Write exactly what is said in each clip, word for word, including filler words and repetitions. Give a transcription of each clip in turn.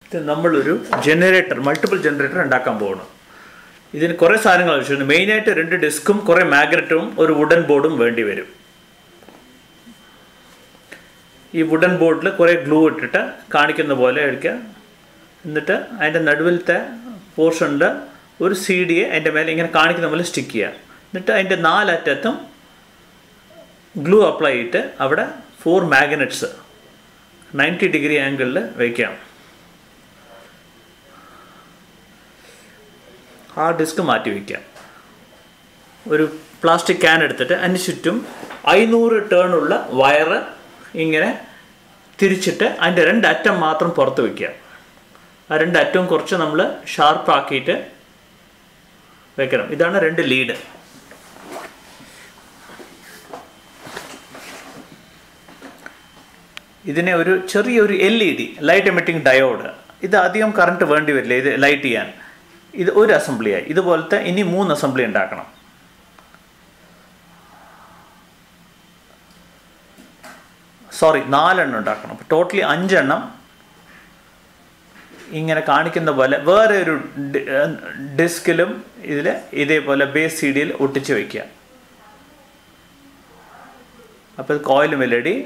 ഇത് നമ്മളൊരു generator multiple generator ഉണ്ടാക്കാൻ പോകണം. ഇതിന് കുറേ സാധനങ്ങൾ ആവശ്യമുണ്ട്. മെയിനായിട്ട് രണ്ട് ഡിസ്കും കുറേ മാഗ്നറ്റും ഒരു വുഡൻ ബോർഡും വേണ്ടി വരും. ഈ വുഡൻ ബോർഡിൽ കുറേ ഗ്ലൂ ഇട്ടിട്ട് കാണിക്കുന്ന പോലെ എടുക്കുക. എന്നിട്ട് അതിൻ്റെ നടുവിലത്തെ പോർഷനിൽ ഒരു സി ഡിയെ അതിൻ്റെ മേലെ ഇങ്ങനെ കാണിക്കുന്ന പോലെ സ്റ്റിക്ക് ചെയ്യുക. എന്നിട്ട് അതിൻ്റെ നാലറ്റത്തും ഗ്ലൂ അപ്ലൈ ചെയ്തിട്ട് അവിടെ ഫോർ മാഗ്നറ്റ്സ് നയൻറ്റി ഡിഗ്രി ആംഗിളിൽ വയ്ക്കാം. ആ ഡിസ്ക് മാറ്റി വയ്ക്കാം. ഒരു പ്ലാസ്റ്റിക് ക്യാൻ എടുത്തിട്ട് അതിന് ചുറ്റും അഞ്ഞൂറ് ടേണുള്ള വയറ് ഇങ്ങനെ തിരിച്ചിട്ട് അതിൻ്റെ രണ്ട് അറ്റം മാത്രം പുറത്ത് വയ്ക്കുക. ആ രണ്ട് അറ്റവും കുറച്ച് നമ്മൾ ഷാർപ്പാക്കിയിട്ട് വെക്കണം. ഇതാണ് രണ്ട് ലീഡ്. ഇതിനെ ഒരു ചെറിയൊരു L E D light emitting diode, ഇത് അധികം കറണ്ട് വേണ്ടി വരില്ല ഇത് ലൈറ്റ് ചെയ്യാൻ. ഇത് ഒരു അസംബ്ലിയായി. ഇതുപോലത്തെ ഇനി മൂന്ന് അസംബ്ലി ഉണ്ടാക്കണം. സോറി നാലെണ്ണം ഉണ്ടാക്കണം. അപ്പോൾ ടോട്ടലി അഞ്ചെണ്ണം ഇങ്ങനെ കാണിക്കുന്ന പോലെ വേറെ ഒരു ഡിസ്കിലും ഇതിൽ ഇതേപോലെ ബേസ് സി ഡിയിൽ ഒട്ടിച്ച് വയ്ക്കുക. അപ്പോൾ ഇത് കോയിലും എൽ ഇ ഡി,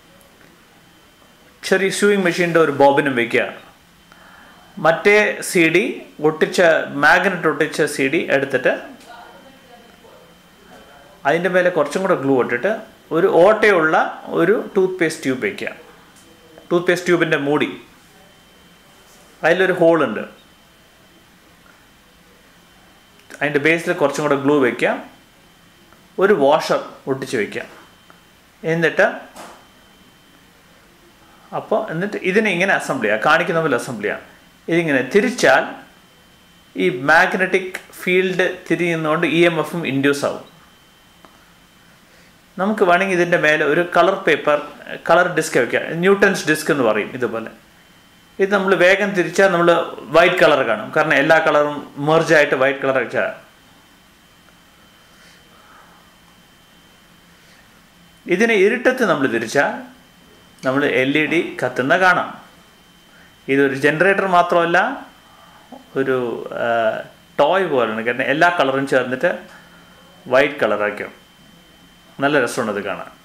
ചെറിയ സ്യൂയിങ് മെഷീൻ്റെ ഒരു ബോബിനും വയ്ക്കുക. മറ്റേ സി ഡി ഒട്ടിച്ച മാഗ്നറ്റ് ഒട്ടിച്ച സി ഡി എടുത്തിട്ട് അതിൻ്റെ മേലെ കുറച്ചും കൂടെ ഗ്ലൂ ഇട്ടിട്ട് ഒരു ഓട്ടയുള്ള ഒരു ടൂത്ത് പേസ്റ്റ് ട്യൂബ് വയ്ക്കുക. ടൂത്ത് പേസ്റ്റ് ട്യൂബിൻ്റെ മൂടി, അതിലൊരു ഹോളുണ്ട്. അതിൻ്റെ ബേസിൽ കുറച്ചും കൂടെ ഗ്ലൂ വയ്ക്കുക. ഒരു വാഷർ ഒട്ടിച്ച് വയ്ക്കുക. എന്നിട്ട് അപ്പോൾ എന്നിട്ട് ഇതിനെ ഇങ്ങനെ അസംബിൾ ചെയ്യുക. കാണിക്കുന്ന പോലെ അസംബിൾ ചെയ്യുക. ഇതിങ്ങനെ തിരിച്ചാൽ ഈ മാഗ്നറ്റിക് ഫീൽഡ് തിരിയുന്നതുകൊണ്ട് ഇ എം എഫും ഇൻഡ്യൂസ് ആവും. നമുക്ക് വേണമെങ്കിൽ ഇതിൻ്റെ മേലെ ഒരു കളർ പേപ്പർ കളർ ഡിസ്ക് വയ്ക്കുക. ന്യൂട്ടൺസ് ഡിസ്ക് എന്ന് പറയും. ഇതുപോലെ ഇത് നമ്മൾ വേഗം തിരിച്ചാൽ നമ്മൾ വൈറ്റ് കളർ കാണും. കാരണം എല്ലാ കളറും മെർജായിട്ട് വൈറ്റ് കളർ വെച്ചാൽ. ഇതിനെ ഇരുട്ടത്ത് നമ്മൾ തിരിച്ചാൽ നമ്മൾ എൽ ഇ ഡി കത്തുന്ന കാണാം. ഇതൊരു ജനറേറ്റർ മാത്രമല്ല, ഒരു ടോയ് പോലെയാണ്. കാരണം എല്ലാ കളറും ചേർന്നിട്ട് വൈറ്റ് കളറാക്കും. നല്ല രസമാണ് ഇത് കാണാൻ.